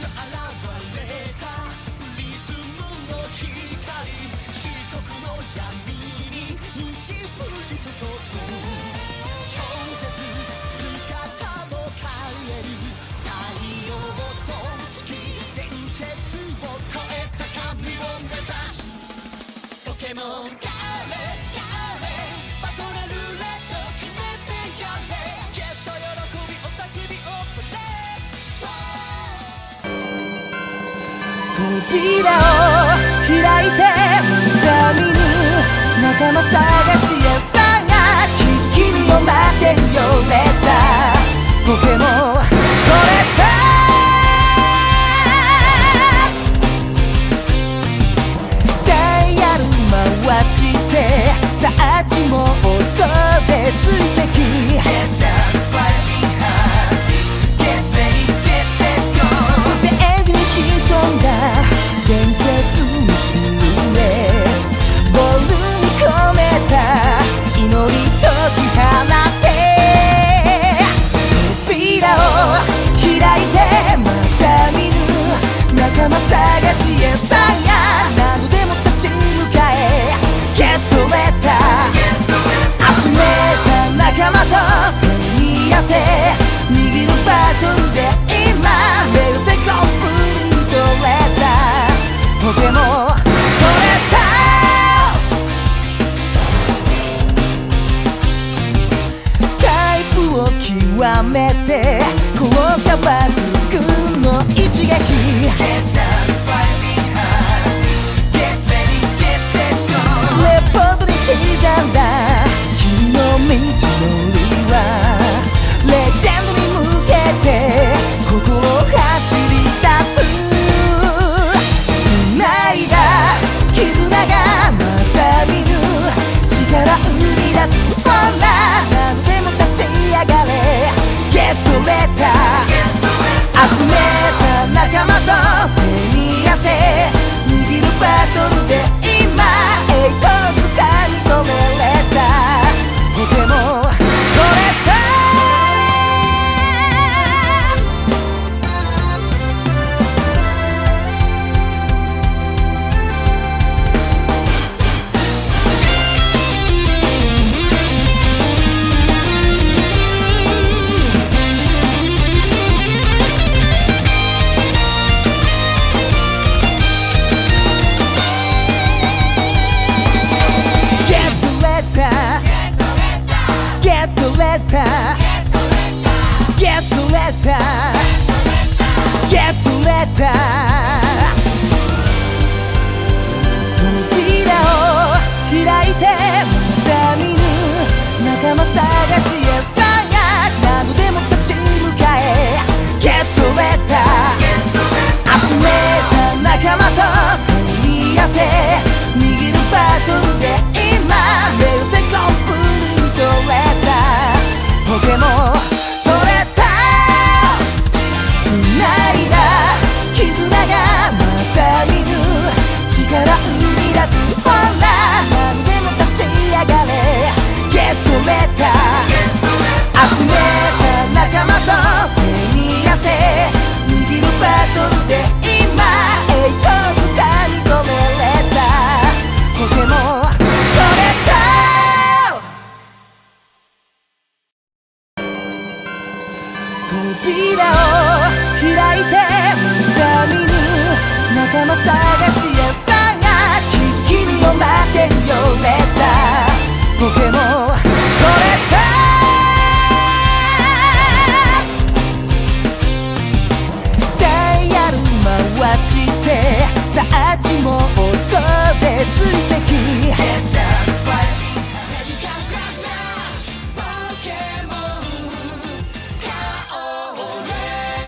ポケモンガーレガーレバトルルーレット決めてやれゲット喜びおたけびオペレート扉を開いて見ぬ仲間探し屋さんが君を待ってるよレーザーポケモンこれだ回してさあちも音で追跡そしてエンジンに潜んだ伝説のシルエボールに込めた祈り解き放って扉を開いてまた見ぬ仲間探し屋さんが何度でも立ち向かえゲットレター集めた仲間と手に汗握るバトルで今目指せコンプリートレターポケモンこれだタイプを極めて効果抜群の一撃ボードに刻んだ君の道のりはレジェンドに向けて心を走り出す繋いだ絆がまた見ぬ力生み出すほら何でも立ち上がれゲットレター集めた仲間と手に汗握るバトルで今栄光ポケモンこれだ扉を開いてまた見ぬ仲間探し屋さんが何度でも立ち向かえゲットレター集めた仲間と手に汗握るバトルで今目指せコンプリートレターポケモン取れた繋いだ絆がまた見ぬ力生み出すほら何でも立ち上がれゲットレター集めた仲間と手に汗握るバトルで今栄光つかみ取れレターポケモン取れた扉を開いてまた見ぬ仲間探し屋さんが君を待ってるよレターポケモンこれだダイヤル回してさあちも音で追跡